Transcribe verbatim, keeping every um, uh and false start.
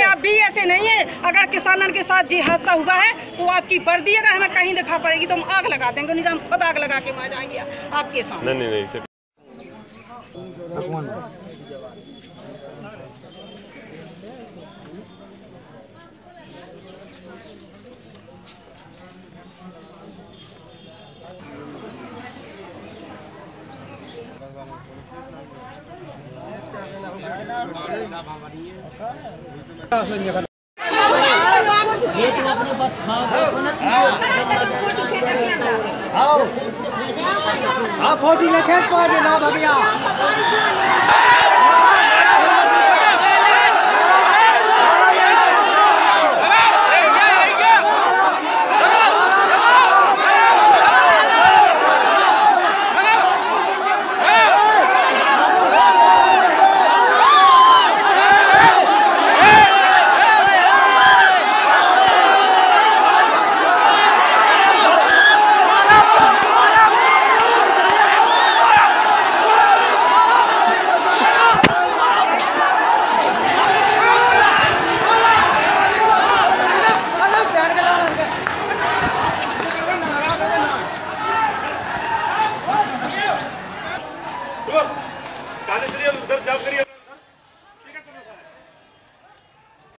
आप भी ऐसे नहीं है। अगर किसानों के साथ जी हादसा हुआ है तो आपकी वर्दी अगर हमें कहीं दिखा पड़ेगी तो हम आग लगा देंगे, नहीं तो हम खुद आग लगा के मार जाएंगे आपके सामने। नहीं नहीं नहीं आप फोटी में खेत पा देना भैया।